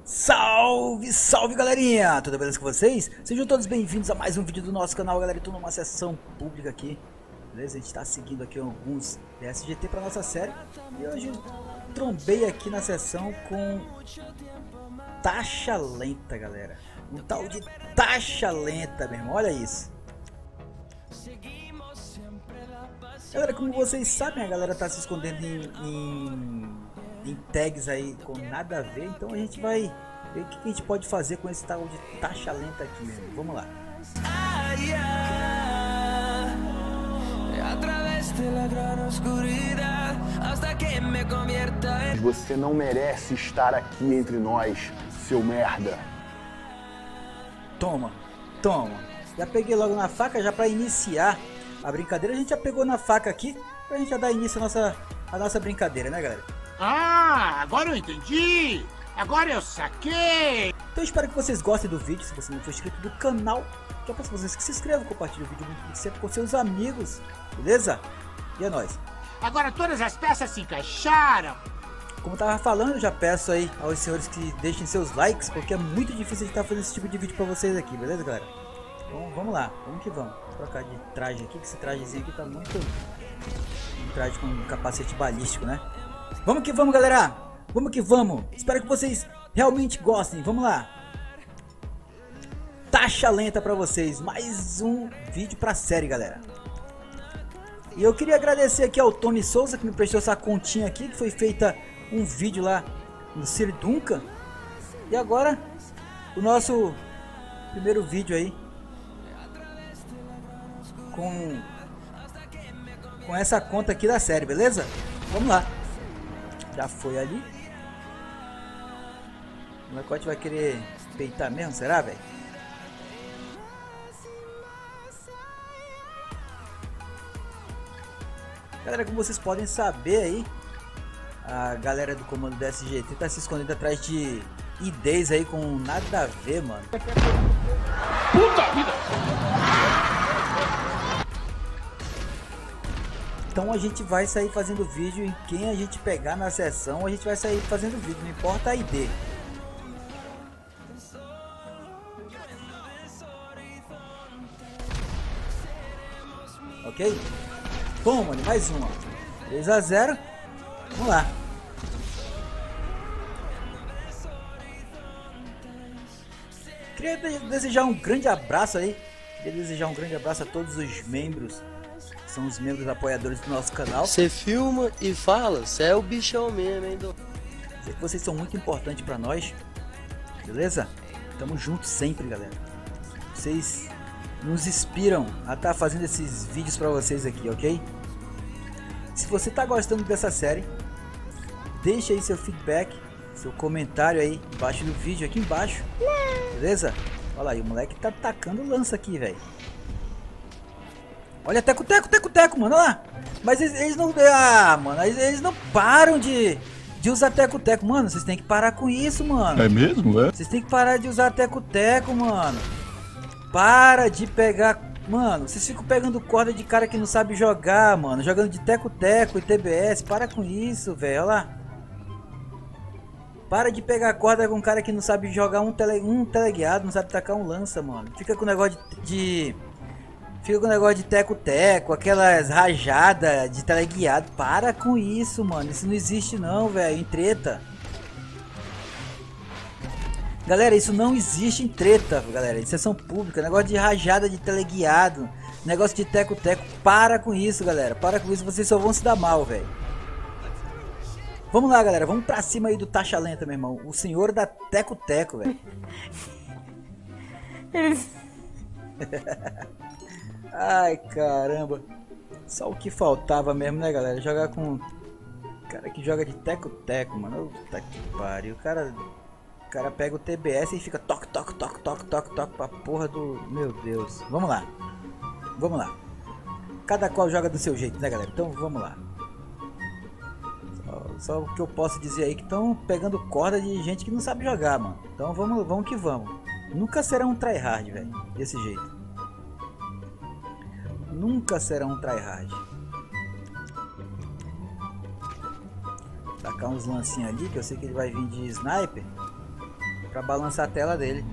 Salve, salve galerinha! Tudo beleza com vocês? Sejam todos bem-vindos a mais um vídeo do nosso canal, galera. Estou numa sessão pública aqui, beleza? A gente está seguindo aqui alguns DSGT para nossa série. E hoje trombei aqui na sessão com taxa lenta, galera. Um tal de taxa lenta, meu irmão, olha isso. Galera, como vocês sabem, a galera tá se escondendo em tags aí com nada a ver, então a gente vai ver o que a gente pode fazer com esse tal de taxa lenta aqui mesmo. Vamos lá. Você não merece estar aqui entre nós, seu merda. Toma, toma. Já peguei logo na faca, já para iniciar a brincadeira. A gente já pegou na faca aqui, pra gente já dar início à nossa brincadeira, né, galera? Ah, agora eu entendi! Agora eu saquei! Então eu espero que vocês gostem do vídeo. Se você não for inscrito do canal, já peço a vocês que se inscrevam, compartilhem o vídeo muito sempre com seus amigos, beleza? E é nóis! Agora todas as peças se encaixaram! Como eu tava falando, eu já peço aí aos senhores que deixem seus likes, porque é muito difícil de estar fazendo esse tipo de vídeo pra vocês aqui, beleza, galera? Então vamos lá, vamos que vamos. Vou trocar de traje aqui, que esse trajezinho aqui tá muito... Um traje com um capacete balístico, né? Vamos que vamos, galera! Vamos que vamos! Espero que vocês realmente gostem, vamos lá! Taxa lenta pra vocês, mais um vídeo pra série, galera. E eu queria agradecer aqui ao Tony Souza, que me prestou essa continha aqui, que foi feita um vídeo lá no Sir Duncan. E agora, o nosso primeiro vídeo aí, com essa conta aqui da série, beleza? Vamos lá. Já foi ali. O molecote vai querer peitar mesmo, será, velho? Galera, como vocês podem saber aí, a galera do comando do SGT tá se escondendo atrás de IDs aí com nada a ver, mano. Puta vida! Então a gente vai sair fazendo vídeo em quem a gente pegar na sessão, a gente vai sair fazendo vídeo, não importa a ID. Ok? Bom, mano, mais uma. 3 a 0. Vamos lá. Queria desejar um grande abraço aí. Queria desejar um grande abraço a todos os membros. São os membros apoiadores do nosso canal. Você filma e fala, você é o bichão mesmo, hein? Sei que vocês são muito importantes pra nós. Beleza? Tamo junto sempre, galera. Vocês nos inspiram a estar fazendo esses vídeos pra vocês aqui, ok? Se você tá gostando dessa série, deixa aí seu feedback, seu comentário aí embaixo do vídeo, aqui embaixo. Beleza? Olha aí, o moleque tá tacando lança aqui, velho. Olha, teco, mano, olha lá. Mas eles não... Ah, mano, eles não param de usar teco, mano. Vocês tem que parar com isso, mano. É mesmo, é? Vocês tem que parar de usar teco, mano. Para de pegar... Mano, vocês ficam pegando corda de cara que não sabe jogar, mano. Jogando de teco e TBS. Para com isso, velho, olha lá. Para de pegar corda com um cara que não sabe jogar um teleguiado, não sabe tacar um lança, mano. Fica com o negócio Fica com o negócio de teco, aquelas rajadas de teleguiado. Para com isso, mano. Isso não existe não, velho, em treta. Galera, isso não existe em treta, galera. Em sessão pública, negócio de rajada de teleguiado, negócio de teco. Para com isso, galera. Para com isso, vocês só vão se dar mal, velho. Vamos lá, galera. Vamos pra cima aí do taxa lenta, meu irmão. O senhor da teco, velho. Ai, caramba. Só o que faltava mesmo, né, galera? Jogar com... cara que joga de teco, mano. Puta que pariu. O cara pega o TBS e fica toque pra porra do... Meu Deus. Vamos lá. Cada qual joga do seu jeito, né, galera? Então, vamos lá. Só o que eu posso dizer aí que estão pegando corda de gente que não sabe jogar, mano. Então, vamos que vamos. Nunca será um tryhard, velho. Desse jeito. Nunca será um tryhard. Tacar uns lancinhos ali, que eu sei que ele vai vir de sniper. Pra balançar a tela dele.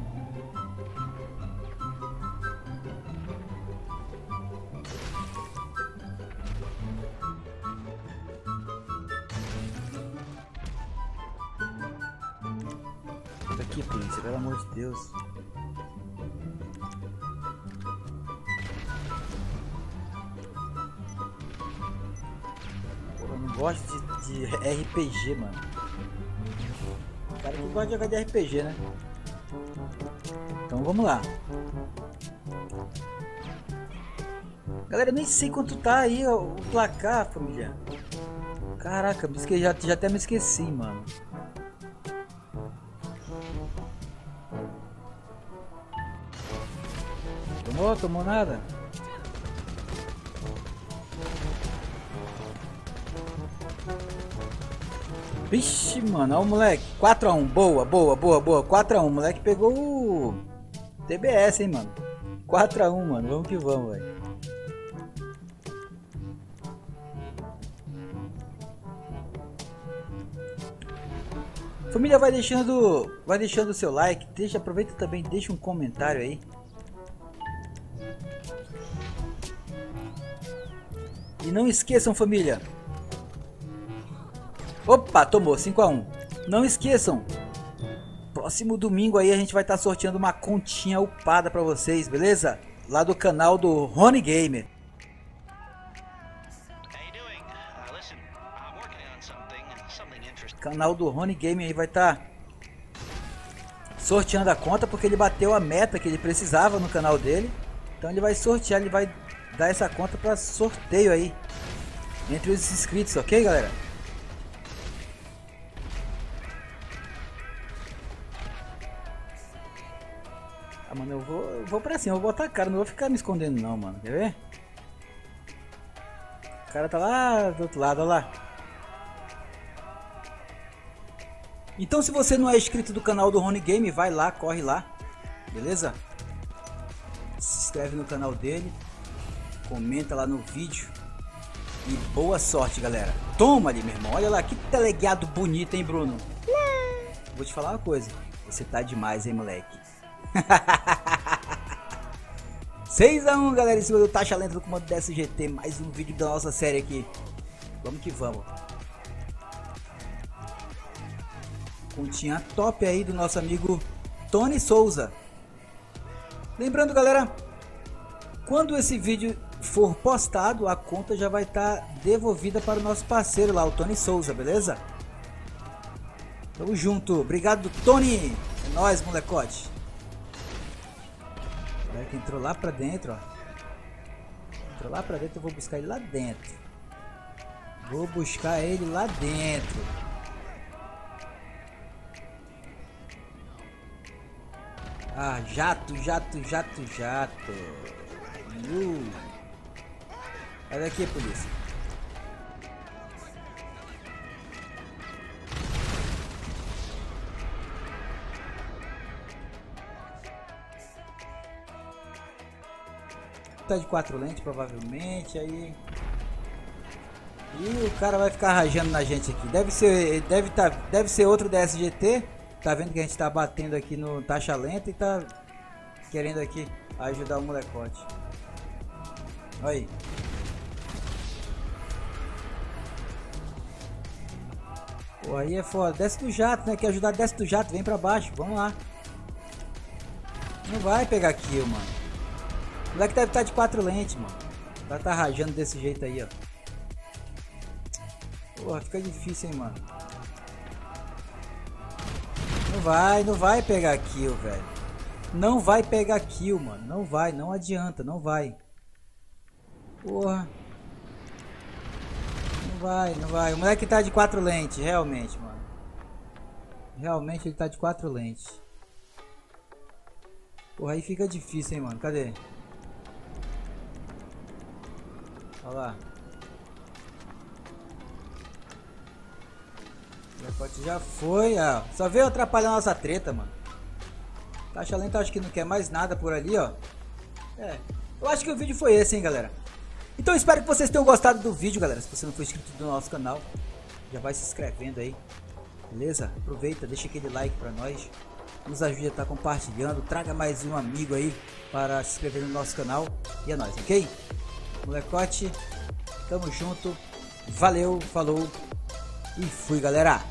Puta que polícia, pelo amor de Deus. Pô, eu não gosto de RPG, mano. O cara que gosta de jogar de RPG, né? Então vamos lá. Galera, eu nem sei quanto tá aí ó, o placar, família. Caraca, já até me esqueci, mano. Tomou nada? Vixe, mano, olha o moleque. 4-1, boa. 4-1, o moleque pegou o TBS, hein, mano. 4-1, mano, vamos que vamos, velho. Família, vai deixando o seu like, aproveita também, deixa um comentário aí. E não esqueçam, família. Opa, tomou 5-1. Não esqueçam. Próximo domingo aí a gente vai estar sorteando uma continha upada pra vocês, beleza? Lá do canal do Rony Gamer. Canal do Rony Gamer aí vai estar sorteando a conta porque ele bateu a meta que ele precisava no canal dele. Então ele vai sortear, ele vai dar essa conta para sorteio aí entre os inscritos, ok, galera? Ah, mano, eu vou pra cima, eu vou botar a cara, não vou ficar me escondendo não, mano, quer ver? O cara tá lá do outro lado, olha lá. Então se você não é inscrito do canal do Rony Game, vai lá, corre lá, beleza? Se inscreve no canal dele, comenta lá no vídeo e boa sorte, galera. Toma ali, meu irmão, olha lá, que teleguiado bonito, hein, Bruno? Vou te falar uma coisa, você tá demais, hein, moleque? 6-1, galera, em cima do Taxa Lenta do comando da SGT, mais um vídeo da nossa série aqui. Vamos que vamos. Continha top aí do nosso amigo Tony Souza. Lembrando, galera, quando esse vídeo for postado, a conta já vai estar devolvida para o nosso parceiro lá, o Tony Souza, beleza? Tamo junto, obrigado, Tony. É nóis, molecote. O moleque entrou lá pra dentro, ó. Entrou lá pra dentro, eu vou buscar ele lá dentro. Vou buscar ele lá dentro. Ah, jato. Sai daqui, polícia. Tá de 4 lentes, provavelmente, aí... E o cara vai ficar rajando na gente aqui. Deve ser outro da SGT. Tá vendo que a gente tá batendo aqui no Taxa Lenta e tá querendo aqui ajudar o molecote. Olha aí. Pô, aí é foda. Desce do jato, né? Quer ajudar? Desce do jato, vem pra baixo. Vamos lá. Não vai pegar kill, mano. O moleque deve estar de 4 lentes, mano. Tá rajando desse jeito aí, ó. Porra, fica difícil, hein, mano. Não vai pegar kill, velho. Não vai pegar kill, mano. Não vai, não adianta, não vai. Porra. Não vai. O moleque tá de 4 lentes, realmente, mano. Realmente ele tá de 4 lentes. Porra, aí fica difícil, hein, mano. Cadê? Olha lá. O molecote já foi, ó. Só veio atrapalhar a nossa treta, mano. Taxa Lenta acho que não quer mais nada por ali, ó. É. Eu acho que o vídeo foi esse, hein, galera. Então espero que vocês tenham gostado do vídeo, galera. Se você não for inscrito no nosso canal, já vai se inscrevendo aí. Beleza? Aproveita, deixa aquele like pra nós. nos ajude a estar compartilhando, traga mais um amigo aí para se inscrever no nosso canal. E é nóis, ok? Molecote, tamo junto, valeu, falou e fui, galera!